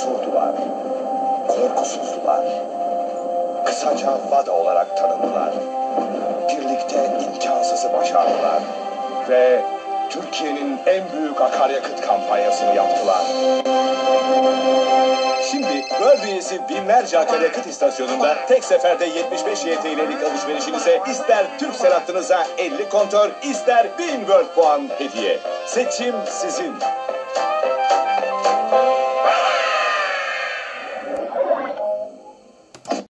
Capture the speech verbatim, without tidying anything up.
cesurdular, korkusuzdular. Kısaca VADA olarak tanındılar. Birlikte imkansızı başardılar ve Türkiye'nin en büyük akaryakıt kampanyasını yaptılar. Şimdi World üyesi binlerce akaryakıt istasyonunda tek seferde yetmiş beş Y T L'lik alışverişinize ister Turkcell hattınıza elli kontör, ister bin World puan hediye. Seçim sizin.